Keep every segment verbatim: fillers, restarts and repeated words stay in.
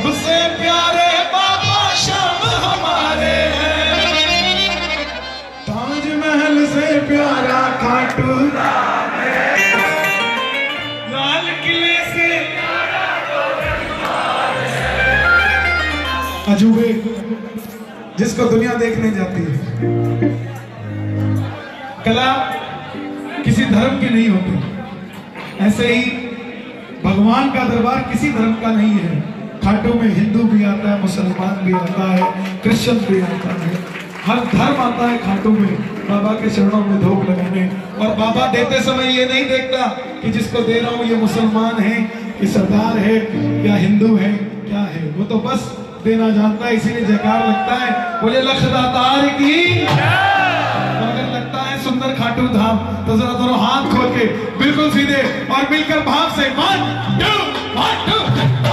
सबसे प्यारे बाबा शाम हमारे हैं, ताजमहल से प्यारा खाटू राम है, लाल किले से प्यारा दरबार है। अजूबे जिसको दुनिया देखने जाती है। कला किसी धर्म की नहीं होती, ऐसे ही भगवान का दरबार किसी धर्म का नहीं है। खाटू में हिंदू भी आता है, मुसलमान भी आता है, क्रिश्चियन भी आता है, हर धर्म आता है खाटू में बाबा के चरणों में धूप लगाने। और बाबा देते समय ये नहीं देखता कि जिसको दे रहा हूँ ये मुसलमान है कि सरदार है या हिंदू है क्या है, वो तो बस देना जानता है, इसीलिए जयकार लगता है, बोले लख दातार की। अगर लगता है सुंदर खाटू धाम तो जरा दोनों हाथ खोल के बिल्कुल सीधे और मिलकर भाव से वन टू वन टू।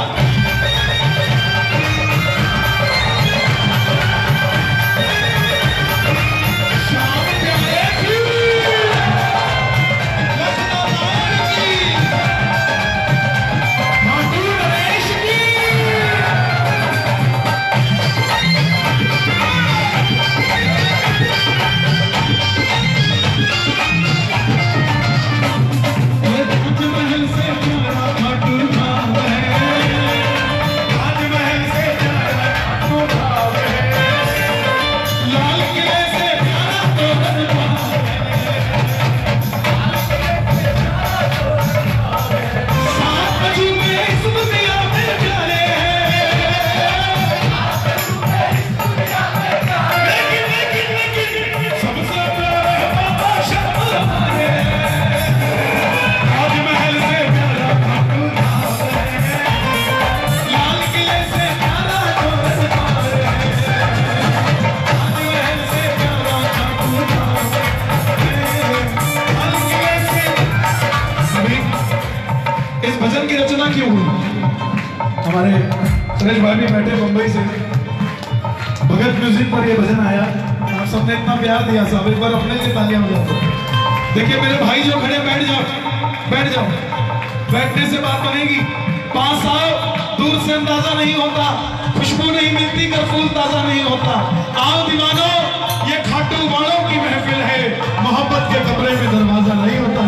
हमारे सुरेश भाई भी बैठे बंबई से, भगत म्यूजिक पर ये भजन आया, आप सबने इतना प्यार दिया, सब एक बार अपने लिए तालियां बजाते। देखिए मेरे भाई जो खड़े, बैठ जाओ बैठ जाओ, बैठने से बात बनेगी। पास आओ, दूर से अंदाजा नहीं होता, खुशबू नहीं मिलती कर फूल ताजा नहीं होता। आओ दीवानो, ये खाटू वालों की महफिल है, मोहब्बत के कमरे में दरवाजा नहीं होता।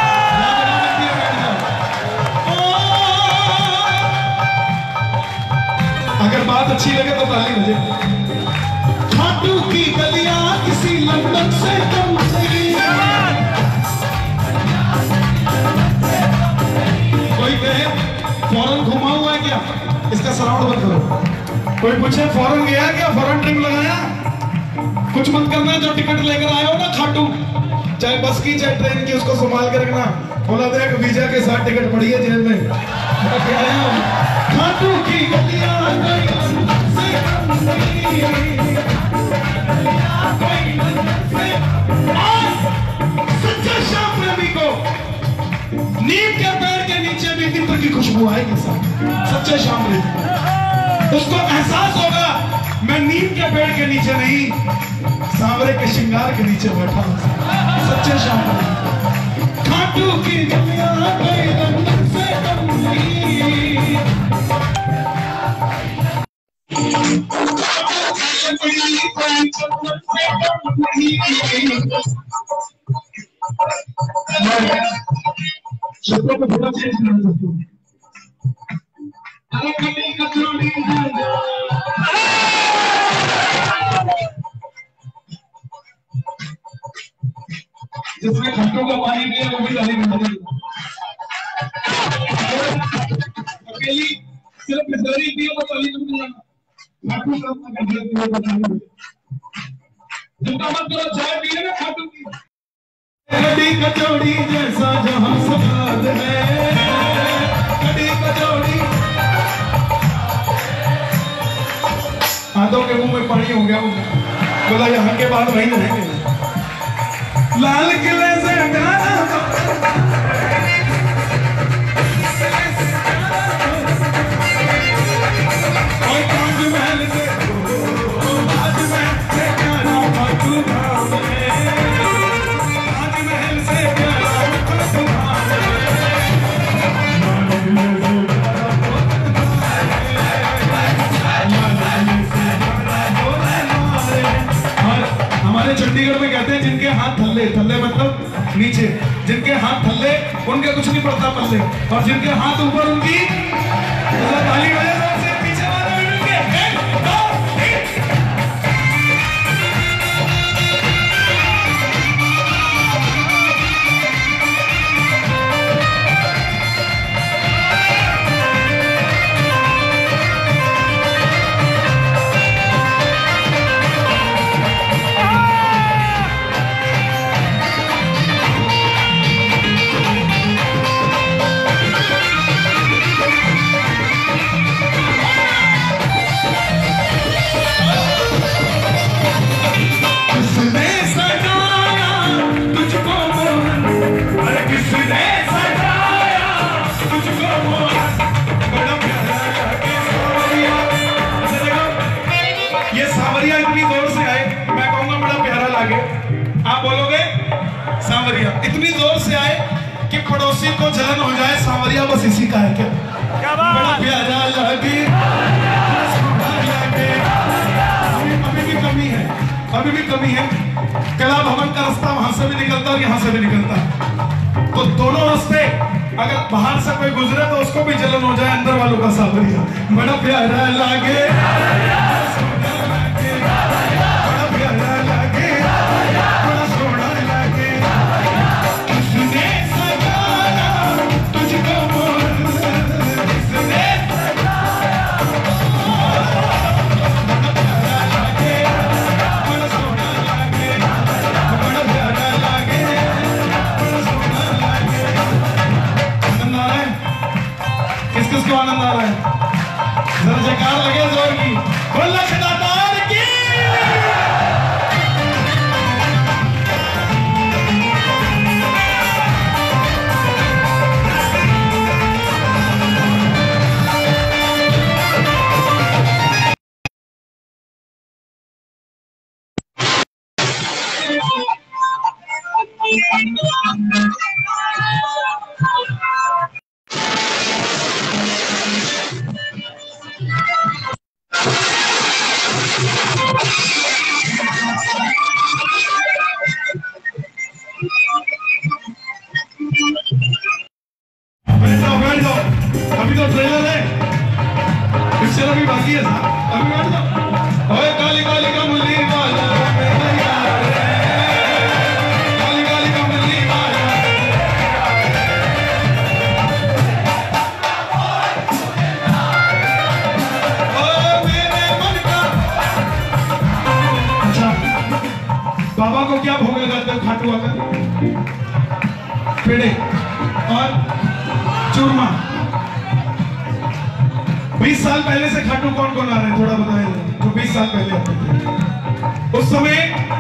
अगर बात अच्छी लगे तो ताली बजे। खाटू की गलियां किसी लंदन से कम नहीं, कोई कहे फॉरेन घुमा हुआ है क्या, इसका सराउंड मत करो। कोई पूछे फॉरेन गया क्या, फॉरेन ट्रिप लगाया, कुछ मत करना। जो टिकट लेकर आए हो ना खाटू, चाहे बस की चाहे ट्रेन की, उसको संभाल के रखना। बोला देख वीजा के साथ टिकट पड़ी है जेल में। खाटू की गलियां सच्चे श्याम प्रेमी को नीम के पेड़ के नीचे भी मित्र की खुशबू आएगी। सच्चे श्याम प्रेमी, उसको एहसास होगा मैं नीम के पेड़ के नीचे नहीं, सांवरे के श्रृंगार के नीचे बैठा हूं। सच्चे श्याम प्रेमी। खाटू की गलियां कोई लंदन से कम नहीं, शब्दों को थोड़ा चेंज करना चाहता हूँ। जिसने घंटों का पानी पिया वो भी ताली बजा देगा। अकेली सिर्फ बिस्लरी पिए तो ताली नहीं बजाना, खाटू का घंटे पिए तो ताली बजाना। जितना मत करो, चाय पिए ना खाटू की। कड़ी कचौड़ी जैसा जहां स्वाद है, कड़ी कचौड़ी। आधों के मुंह में पानी हो गया, बोला यहाँ के बाद वहीं रहेंगे। लाल किले से गाना और ताजमहल से ताजमहल से गाना खाटू धाम है, ताजमहल से गाना खाटू धाम है। नीचे, जिनके हाथ थल्ले उनके कुछ नहीं पड़ता पल्ले, और जिनके हाथ ऊपर उनकी ताली बजा से पीछे वाले भी मिल के एक दो तीन। आप बोलोगे सांवरिया, इतनी जोर से आए कि पड़ोसी को जलन हो जाए। सांवरिया बस इसी का है क्या? क्या बात? बड़ा प्यारा लगे, अभी भी कमी है, अभी भी कमी है। कला भवन का रास्ता वहां से भी निकलता और यहाँ से भी निकलता, तो दोनों रास्ते अगर बाहर से कोई गुजरे तो उसको भी जलन हो जाए। अंदर वालों का सांवरिया बड़ा प्यारा लगे, किसको आनंद आ रहा है? जरा जयकार लगे जोर की, बोला खिदातार की। अभी तो ट्रेलर है, पिक्चर अभी बाकी है साहब, अभी बैठ जाओ। ओए काली काली का मुल्ली वाला मेरा यार है, काली काली का मुल्ली वाला ओ मेरे मन का। अच्छा, बाबा को क्या भोग लगाते हो? खाटू आकर पेड़े और चूरमा। बीस साल पहले से खाटू कौन कौन आ रहे हैं थोड़ा बताएं, जो बीस साल पहले आते थे। उस समय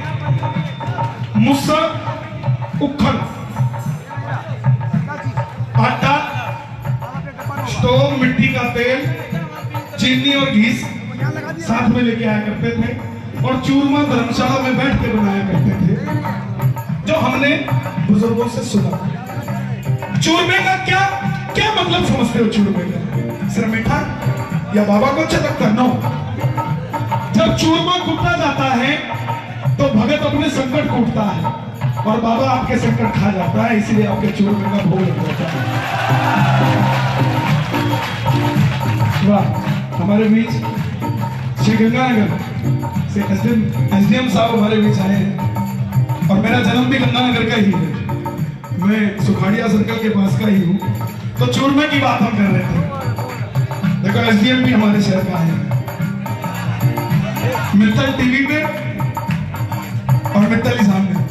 मुसर, उखड़, आटा, स्टोव, मिट्टी का तेल, चीनी और घी साथ में लेके आया करते थे, और चूरमा धर्मशाला में बैठ के बनाया करते थे, जो हमने बुजुर्गों से सुना। चूरमे का क्या क्या मतलब समझते हो? चूरमे का सिर्फ मीठा या बाबा को अच्छा लगता है? नो। जब चूरमा कूटा जाता है तो भगत अपने संकट कूटता है और बाबा आपके संकट खा जाता है, इसलिए आपके चूरमे का भोग लगता है। वाह, हमारे बीच श्री गंगानगर से एसडीएम साहब हमारे बीच आए हैं, और मेरा जन्म भी गंगानगर का ही है, मैं सुखाड़िया सर्कल के पास का ही हूँ। तो चूरमे की बात हम कर रहे थे। देखो एसडीएम भी हमारे शहर का है, मित्तल टीवी पे और मित्तल ही सामने।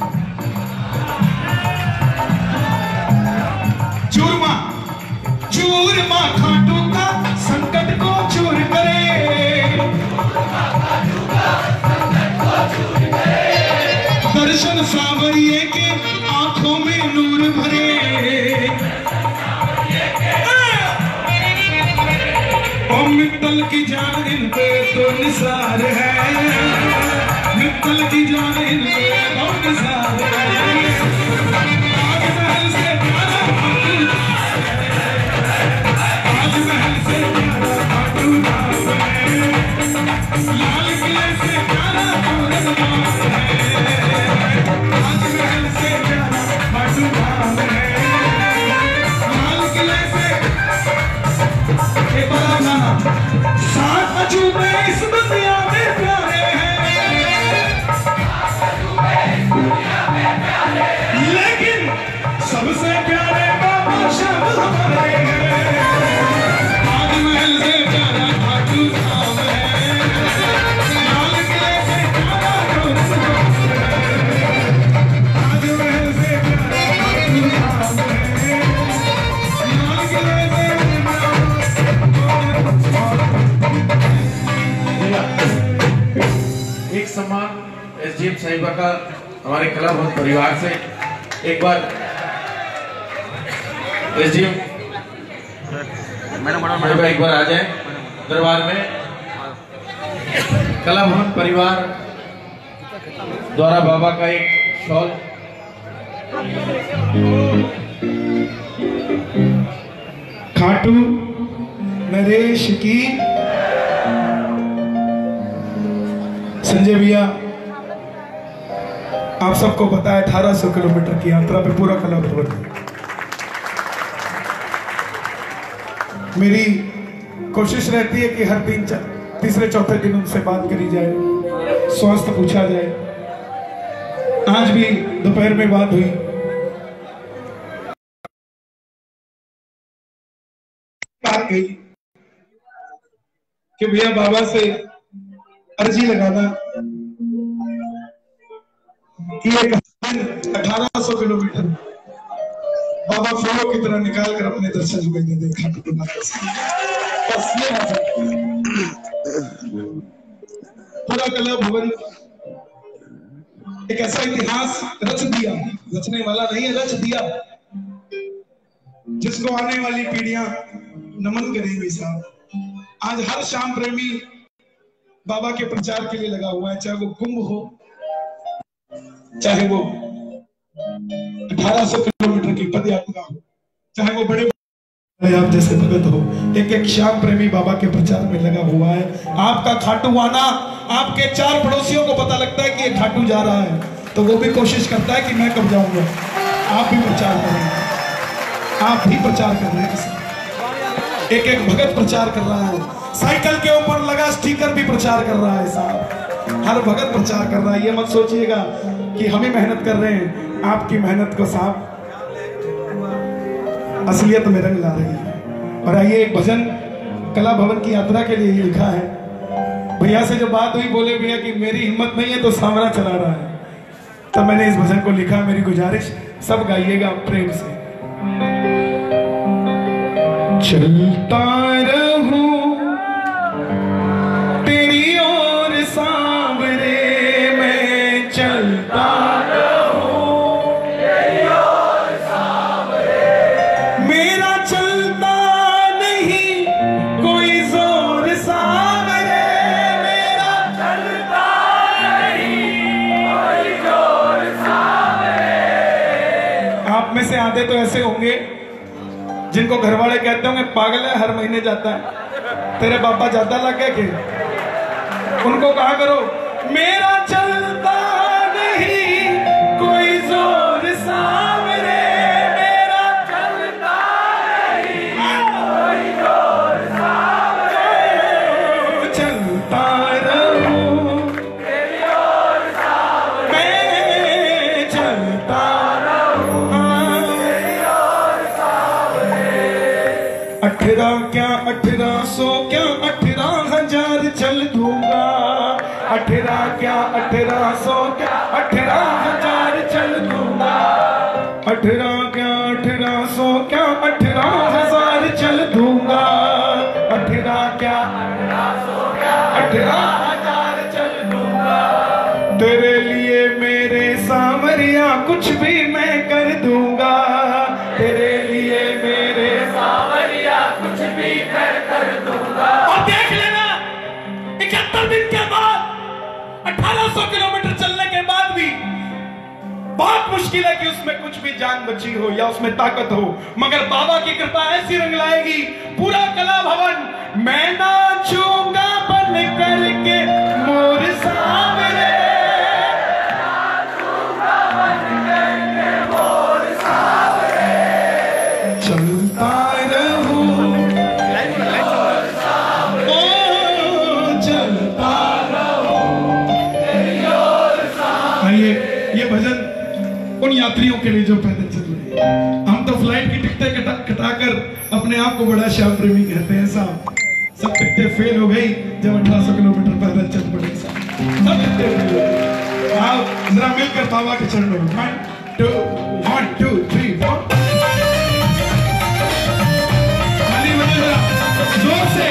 चूरमा चूरमा खाटू का संकट को चूर करे, दर्शन सांवरिये के आंखों में नूर भरे। ओ मित्तल की जान इन पे तो निसार है, मित्तल की जान इन पे तो निसार है। ताजमहल से प्यारा खाटू, ताजमहल से प्यारा खाटू दास है, लाल किले से प्यारा औरंगाबाद है, ताजमहल से प्यारा खाटू साईं का हमारे कला भवन परिवार से एक बार एसडीएम मैडम एक बार आ जाए दरबार में। कला भवन परिवार द्वारा बाबा का एक शॉल खाटू नरेश की संजय भैया, आप सबको पता है अठारह सौ किलोमीटर की यात्रा पे पूरा कला भवन। मेरी कोशिश रहती है कि हर दिन तीसरे चौथे दिन उनसे बात करी जाए, स्वास्थ्य पूछा जाए। आज भी दोपहर में बात हुई। बात गई कि भैया बाबा से अर्जी लगाना कि एक अठारह सौ किलोमीटर बाबा फूलों की तरह निकाल कर अपने दर्शन हमें दे दे। पूरा कला भवन एक ऐसा इतिहास रच दिया, रचने वाला नहीं है, रच दिया, जिसको आने वाली पीढ़ियां नमन करेंगी साहब। आज हर शाम प्रेमी बाबा के प्रचार के लिए लगा हुआ है, चाहे वो कुंभ हो, चाहे वो अठारह सौ किलोमीटर की पद यात्रा हो, चाहे वो बड़े आप जैसे भगत हो। एक एक शाम प्रेमी बाबा के प्रचार में लगा हुआ है। आपका खाटू आना, आपके चार पड़ोसियों को पता लगता है कि ये खाटू जा रहा है, तो वो भी कोशिश करता है कि मैं कब जाऊंगा। आप भी प्रचार कर रहे हैं, आप भी प्रचार कर रहे हैं, एक एक भगत प्रचार कर रहा है। साइकिल के ऊपर लगा स्टिकर भी प्रचार कर रहा है साहब, हर भगत प्रचार कर रहा है। ये मत सोचिएगा कि हम ही मेहनत कर रहे हैं, आपकी मेहनत को साहब असलियत में रंग ला रही है। और आइए एक भजन कला भवन की यात्रा के लिए ही लिखा है। भैया से जो बात हुई, बोले भैया कि मेरी हिम्मत नहीं है तो सांवरा चला रहा है, तब मैंने इस भजन को लिखा। मेरी गुजारिश सब गाइएगा प्रेम से। चलता रहूं तेरी ओर सांवरे, मैं चलता रहूं तेरी ओर सांवरे, मेरा चलता नहीं कोई जोर सांवरे, मेरा चलता नहीं कोई जोर सांवरे। आप में से आधे तो ऐसे होंगे जिनको घर वाले कहते होंगे पागल है, हर महीने जाता है, तेरे पापा ज्यादा लग गए के। उनको कहा करो मेरा चलता नहीं कोई जोर सांवरे, मेरा चलता नहीं कोई जोर सांवरे, चलता रहूं तेरी ओर सांवरे, मैं चलता अठारह क्या अठारह सौ क्या अठारह हजार चल दूंगा, अठारह क्या अठारह सौ क्या अठारह हजार चल दूंगा, अठारह क्या अठारह सौ क्या अठारह हजार चल दूंगा, अठारह क्या अठारह सौ क्या अठारह हजार चल दूंगा, तेरे लिए मेरे सांवरिया कुछ भी मैं कर दूंगा, तेरे लिए मेरे सांवरिया कुछ भी मैं कर दूंगा। और देख लेना इकहत्तर दिन के बाद अठारह सौ किलोमीटर चलने के बाद भी बहुत मुश्किल है कि उसमें कुछ भी जान बची हो या उसमें ताकत हो, मगर बाबा की कृपा ऐसी रंग लाएगी पूरा कला भवन। मैं नाचूंगा बन करके मोर सांवरे, नाचूंगा बन करके मोर सांवरे, चलता रहूं ओ चलता रहूं तेरी ओर सांवरे। आइए ये भजन उन यात्रियों के लिए जो पैदल चल रहे हैं। हम तो फ्लाइट की टिकटें कटा कटाकर अपने आप को बड़ा श्याम प्रेमी कहते हैं साहब। सब टिकटें फेल हो गई जब अठारह सौ किलोमीटर पैदल चल पड़े साहब, सब टिकटें फेल हो गई। आओ जरा मिलकर बाबा के चरणों में one two one two three four जोर से।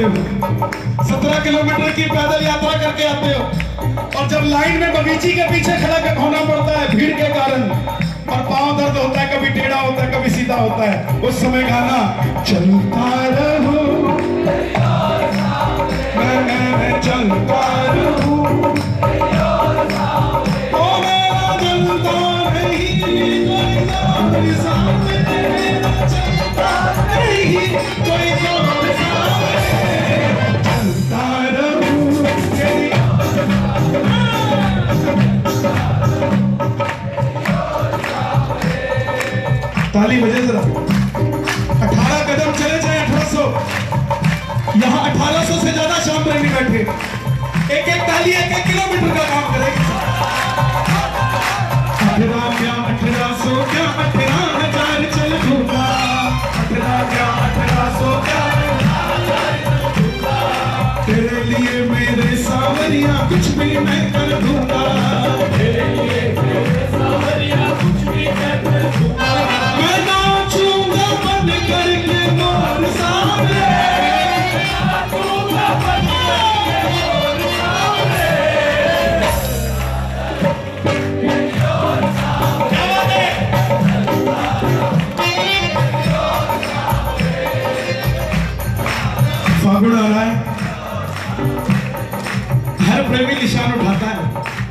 सत्रह किलोमीटर की पैदल यात्रा करके आते हो और जब लाइन में बगीची के पीछे खड़ा होना पड़ता है भीड़ के कारण और पांव दर्द होता है, कभी टेढ़ा होता है, कभी सीधा होता है, उस समय गाना चलता रहो मैं मैं चलता रहूं ओ मेरा जलता नहीं कोई सामने मेरा चलता नहीं कोई सामने चलता रहूं ताली बजे जरा। अठारह कदम चले जाए अठारह सौ, यहाँ अठारह सौ से ज्यादा शाम प्रेमी बैठे, एक एक ताली एक एक किलोमीटर का काम करेगी। अठारह क्या अठारह सौ क्या अठारह हजार चल दूंगा, अठारह क्या अठारह सौ क्या तेरे लिए मेरे सावरिया कुछ भी मैं कर दूंगा, तेरे लिए मेरे सावरिया कुछ भी मैं कर दूंगा, मैं नाचूंगा बन करके मोर सामने, नाचूंगा बन करके मोर सामने। फागुन आ रहा है, हर प्रेमी निशान उठाता है।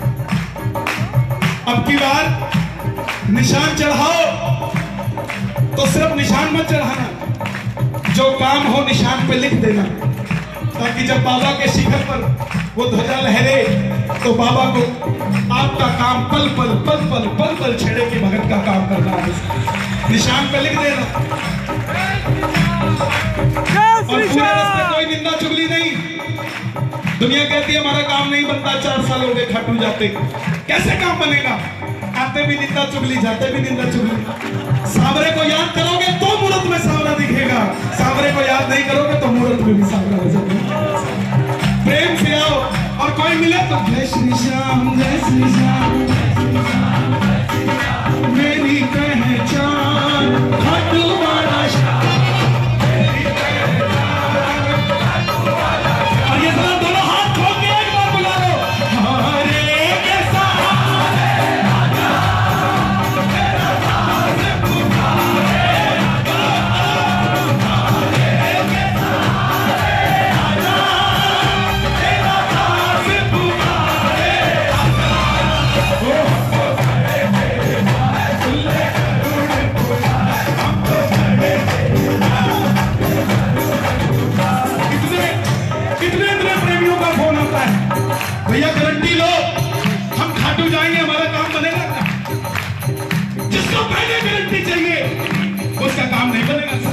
अब की बार निशान चढ़ाओ तो सिर्फ निशान मत चढ़ाना, जो काम हो निशान पे लिख देना, ताकि जब बाबा के शिखर पर वो ध्वजा लहरे तो बाबा को आपका काम पल पल पल पल पल पल छेड़े की भगत का काम करना है, निशान पे लिख देना। और पूरे रास्ते कोई निंदा चुगली नहीं। दुनिया कहती है हमारा काम नहीं बनता, चार साल हो गए खाटू जाते, कैसे काम बनेगा? आते भी निंदा चुगली, जाते भी निंदा चुगली। सांवरे को याद करोगे तो मूर्त में सांवरा दिखेगा, सांवरे को याद नहीं करोगे तो मूर्त में भी सांवरा हो जाएगा। प्रेम से आओ और कोई मिले तो जय श्री श्याम जय श्री श्याम मेरी पहचान खाटू वाला श्याम। और ये दोनों दोनों हाथ खोल के एक बार बुला लो, हरे के सहारे आजा तेरा दास पुकारे, हरे के सहारे आजा तेरा दास पुकारे, कितने इतने प्रेमियों का फोन आता है, भैया गारंटी लो हम खाटू जाएंगे हमारा काम बनेगा क्या? जिसको पहले गारंटी चाहिए उसका काम नहीं बनेगा सर।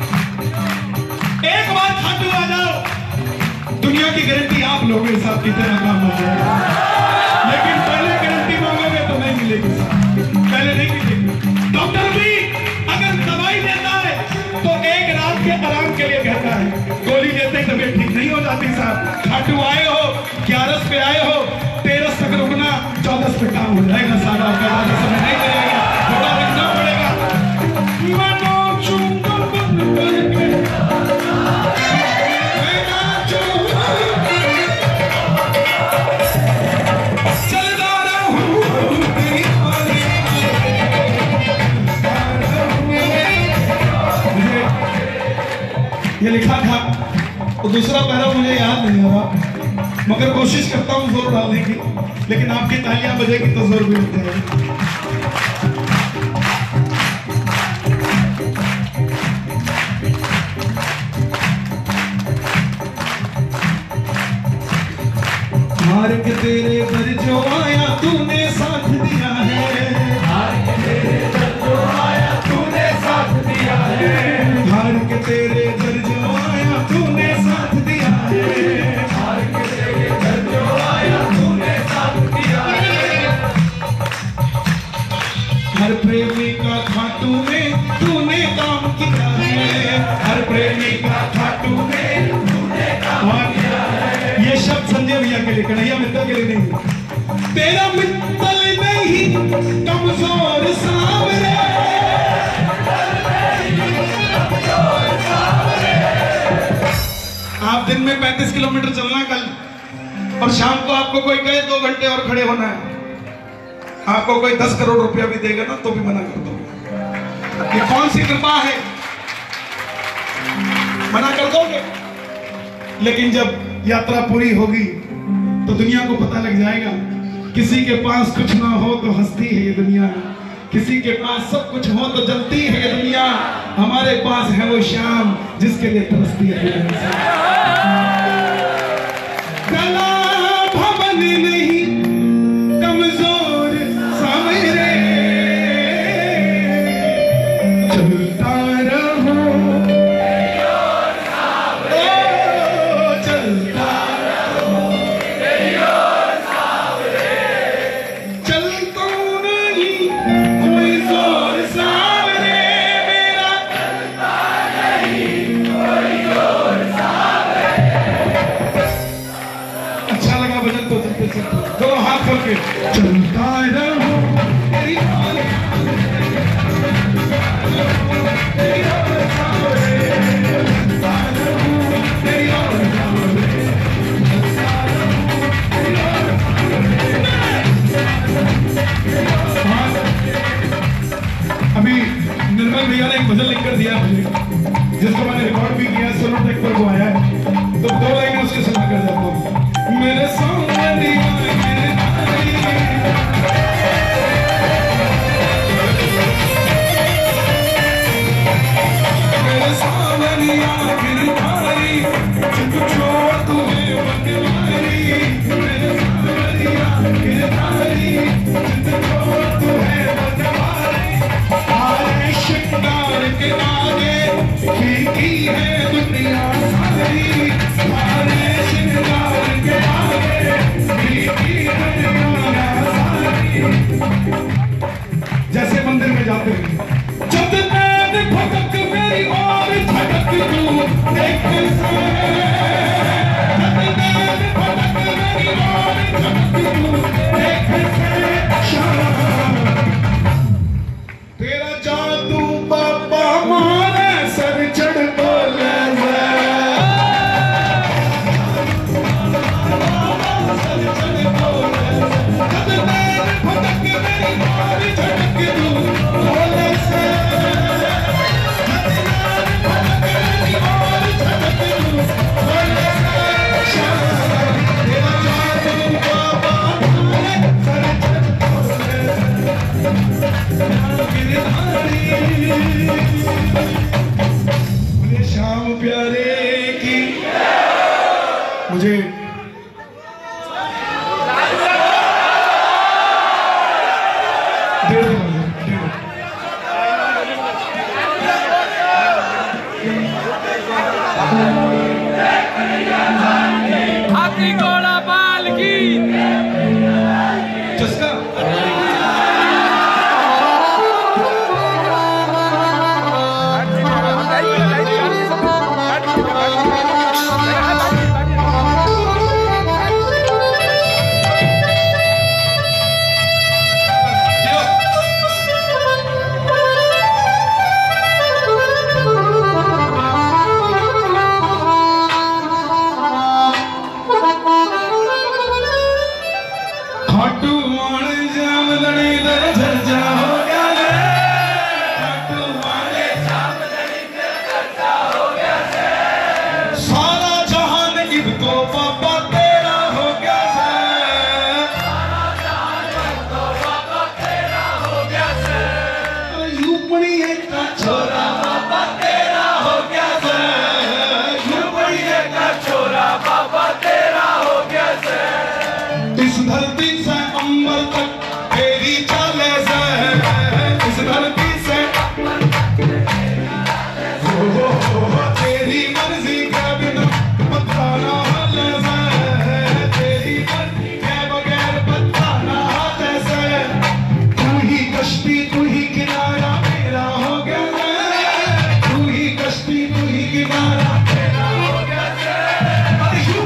एक बार खाटू आ जाओ, दुनिया की गारंटी आप लोगे साहब कितना काम हो जाएगा, लेकिन पहले गारंटी मांगोगे तो नहीं मिलेगी साहब, पहले नहीं मिलेगी। डॉक्टर भी अगर दवाई देता है तो एक रात के आराम के लिए कहता है, गोली देते तबीयत ठीक नहीं हो जाती साहब। खाटू आए हो, ग्यारह पे आए हो, तेरह तक रुकना, चौदह पे काम हो जाएगा सारा, समय नहीं लगेगा, थोड़ा रुकना पड़ेगा। मैं नाचूंगा बन करके, मैं नाचूंगा चलता रहूं तेरी वाली। ये लिखा था तो दूसरा पैरा मुझे याद नहीं हो रहा, मगर कोशिश करता हूँ जोर डालने की, लेकिन आपकी तालियां बजेगी तो जोर भी लग जाएगी। हार के तेरे घर जो आया तूने साथ दिया है, हार के तेरे घर जो आया तूने साथ दिया है, हार के तेरे घर जो आया तूने साथ दिया है, हार के तेरे घर जो आया तूने साथ दिया है। हर प्रेमी का खाटू में तूने काम किया है, हर प्रेमी का खाटू में तूने काम किया है। ये शब्द संजय भैया के लिए, कन्हैया मित्तल के लिए नहीं। तेरा मित्तल नहीं कमजोर सांवरे, आप दिन में पैंतीस किलोमीटर चलना कल, और शाम को आपको कोई कहे दो घंटे और खड़े होना है, आपको कोई दस करोड़ रुपया भी देगा ना तो भी मना कर दोगे। ये कौन सी कृपा है, मना कर दोगे। लेकिन जब यात्रा पूरी होगी तो दुनिया को पता लग जाएगा, किसी के पास कुछ ना हो तो हंसती है ये दुनिया, किसी के पास सब कुछ हो तो जलती है ये दुनिया। हमारे पास है वो शाम जिसके लिए तरसती है दुनिया। कला भवन नहीं कमजोर सामने, चलता रहो ओ चलता रहो, चलता नहीं कोई जोर सामने मेरा, चलता नहीं कोई जोर सामने। अच्छा लगा भजन तो चलते चलते दोनों हाथ खोल के चलता रहो तेरी आवाज़, तेरी आवाज़ सामने, चलता रहो तेरी आवाज़ सामने, चलता रहो तेरी आवाज़ सामने। अभी निर्मल भैया ने एक भजन लिखकर दिया मुझे, जिसको मैंने रिकॉर्ड भी किया, सोलो टेक पर वो आया है, तो दो लाइनें उसके सुना कर जाता हूँ। मेरे सामने दीवार मेरे तारी, मेरे सामने दीवार मेरी तारी, जिनको छोड़ तुम्हें बदमारी, मेरे सामने दीवार मेरी तारी, जिनको छोड़ तुम्हें बदमारी। आए शिकार के आगे फीकी है दुनिया सारी, आए शिकार के आगे फीकी है दुनिया सारी। जैसे मंदिर में जाते हैं, जब नैन भटक मेरी और झटक तू देख से, जब नैन भटक मेरी और झटक तू देख से, शाम तेरा जादू बाबा मारे सर चढ़ बोले मुझे शाम प्यारे की, मुझे डेढ़ हाथी घोड़ा बाल की चस्का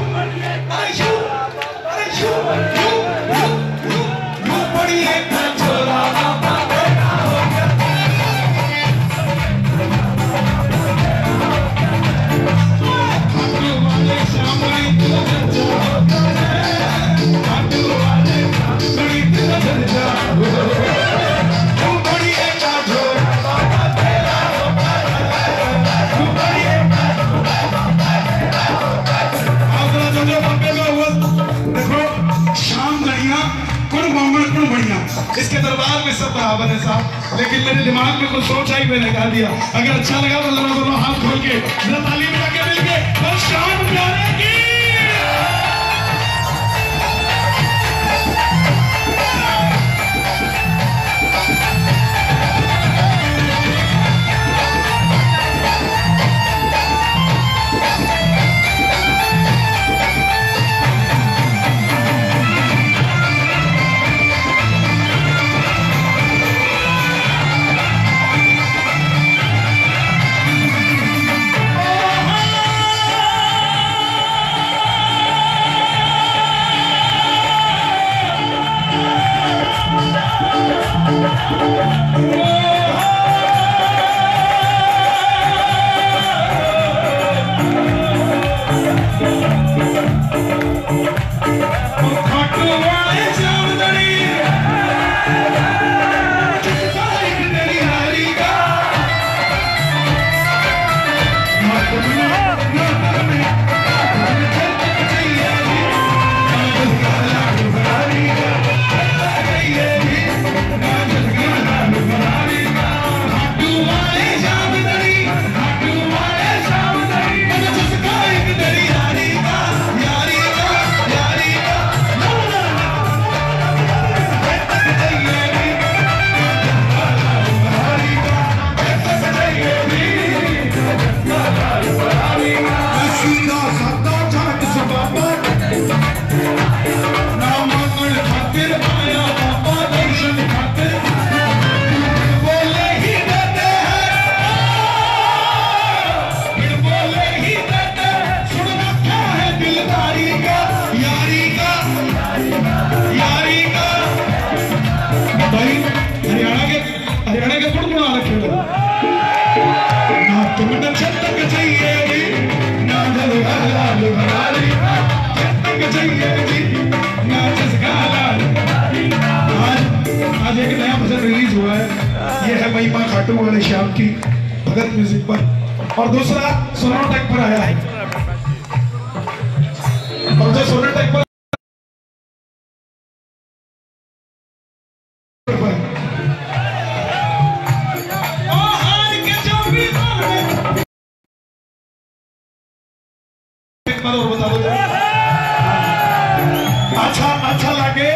छोरा इसके दरबार में सब बराबर है साहब, लेकिन मेरे दिमाग में कुछ सोच आई, मैंने गा दिया। अगर अच्छा लगा तो जरा दोनों हाथ खोल के जरा ताली बजा के मिल के और शाम प्यारे की आज एक नया भजन रिलीज हुआ है, ये है महिमा खाटू वाले श्याम की भगत म्यूजिक पर, और दूसरा सोनोटेक पर आया है। और जो सोनोटेक पर और बता दो अच्छा अच्छा लगे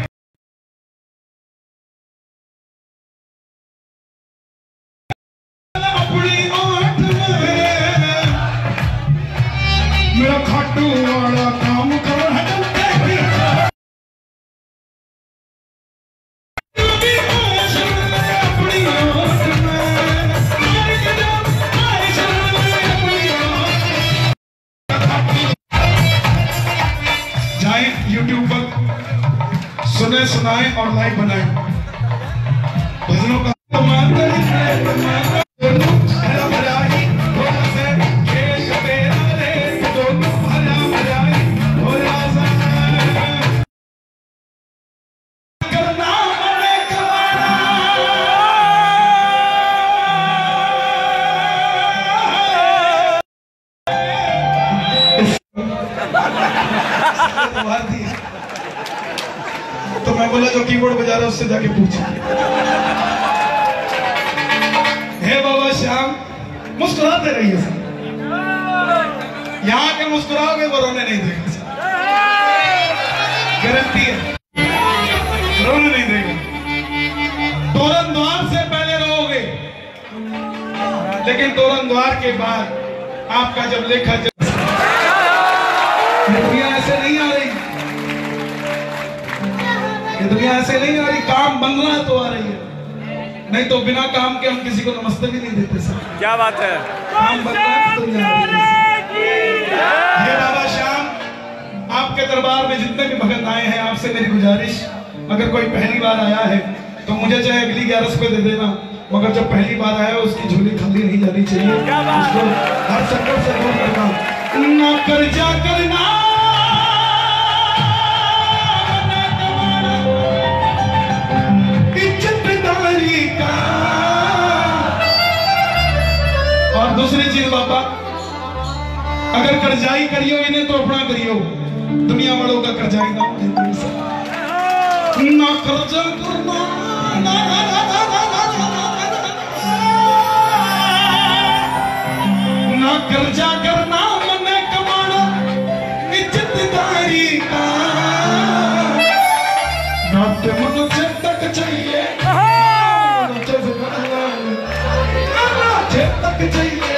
अपनी आंख में मेरा खाटू वाला काम करो है यूट्यूब पर सुने सुनाए और लाइक बनाए भजनों का तो मैं बोला जो कीबोर्ड बजा रहा है उससे जाके पूछ। हे बाबा श्याम, मुस्कुराते रहिए सर, यहाँ के मुस्कुराओगे वो रोने नहीं देगा सर, गारंटी है रोने नहीं देगा। तोरण द्वार से पहले रोओगे, लेकिन तोरण द्वार के बाद आपका जब लेखा जब दुनिया ऐसे नहीं आ रही, ये दुनिया ऐसे नहीं आ रही, काम बन रहा है तो आ रही है, नहीं तो बिना काम के हम किसी को नमस्ते भी नहीं देते सर। क्या बात है, काम बन रहा है तो दुनिया आ रही है। ये बाबा श्याम, आपके दरबार में जितने भी भगत आए हैं, आपसे मेरी गुजारिश, अगर कोई पहली बार आया है तो मुझे चाहे अगली ग्यारह रुपए दे देना, मगर जब पहली बार आया उसकी झोली खाली नहीं जानी चाहिए, उसको हर संकट से दूर करना, ना कर्जा करना, इज्जतदारी का। और दूसरी चीज बाबा, अगर कर्जाई करियो इन्हें तो अपना करियो, दुनिया वालों का कर्जाई ना। ना कर्जा करना ना ना कर्जा करना मने कमाना इज्जतदारी का नाट्य मनुष्य तक चाहिए तक चाहिए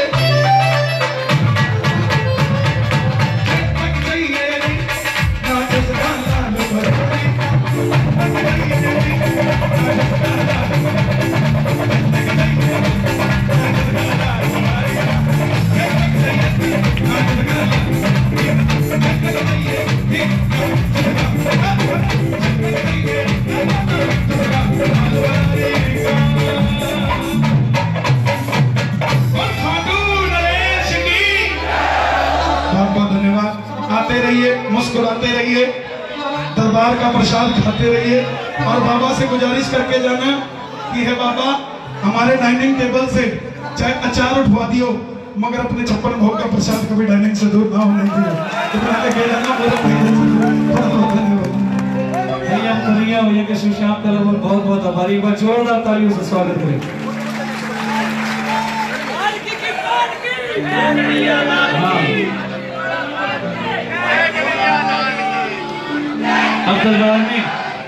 मुस्कुराते रहिए, दरबार का प्रसाद खाते रहिए और बाबा से गुजारिश करके जाना कि है बाबा हमारे डाइनिंग टेबल से चाहे अचार उठवा दियो मगर अपने छप्पन भोग का प्रसाद कभी डाइनिंग से दूर ना होने दिया। इतना लेके जाना भैया कन्हैया भैया के सुशाम का बहुत बहुत आभारी। एक बार जोरदार तालियों से स्वागत करें। अब दरबार में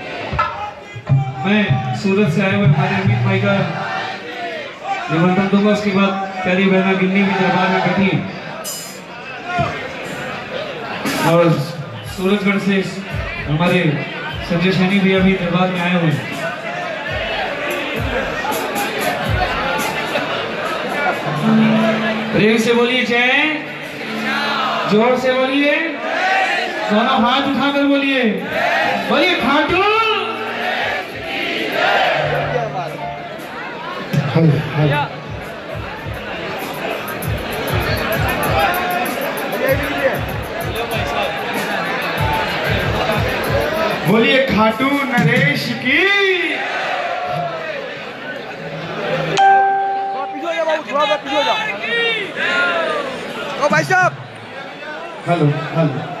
मैं सूरत से आए हुए हमारे अमित भाई का निमंत्रण दूंगा। उसके बाद प्यारी बहना गिन्नी भी दरबार में बैठी और सूरजगढ़ से हमारे संजय सैनी भैया भी दरबार में आए हुए हैं। प्रेम से बोलिए जय, जोर से बोलिए, दोनों हाथ उठाकर बोलिए, बोलिए खाटू। बोलिए खाटू नरेश की। ओ भाई साहब, हेलो हेलो